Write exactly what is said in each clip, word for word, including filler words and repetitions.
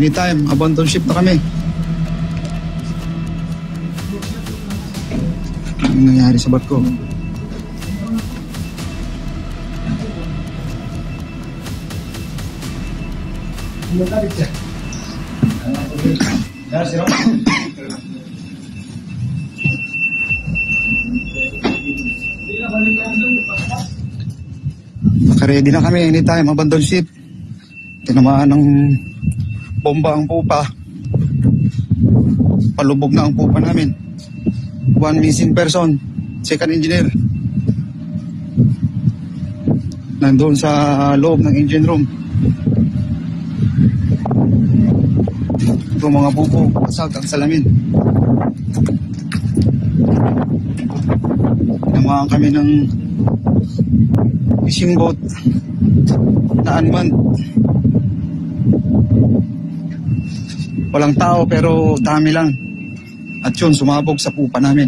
anytime, abandon ship na kami. Ano nangyari sa barko? Naka-ready na kami anytime, abandon ship. Tinamaan ng bomba ang pupa. Palubog na ang pupa namin. One missing person, second engineer. Nandun sa loob ng engine room. Ito mga buko, basag ang salamin. Tinamaan kami ng fishing boat na unmanned. Walang tao pero dami lang. At yun, sumabog sa pupa namin.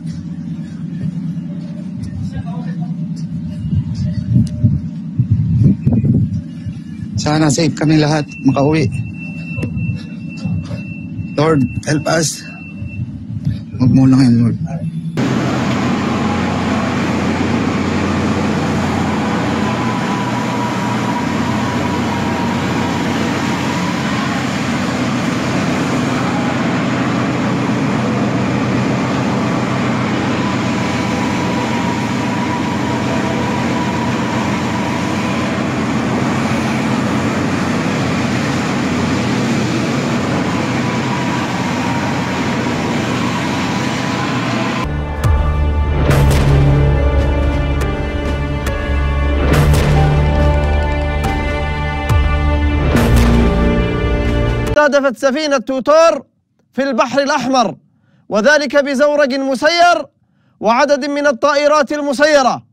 Sana safe kami lahat makauwi. Lord, help us. Huwag mo lang yan, Lord. استهدفت سفينة توتور في البحر الأحمر، وذلك بزورق مسير وعدد من الطائرات المسيرة.